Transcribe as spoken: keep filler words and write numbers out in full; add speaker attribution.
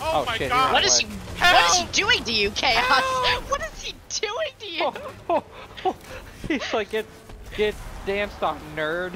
Speaker 1: Oh,
Speaker 2: Oh
Speaker 1: my
Speaker 2: shit,
Speaker 1: god!
Speaker 2: he
Speaker 3: What is he?
Speaker 1: Help!
Speaker 3: What is he doing to you, Chaos?
Speaker 1: Help!
Speaker 3: What is he doing to you?
Speaker 2: Oh, oh, oh. He's like, get, get danced on, nerd.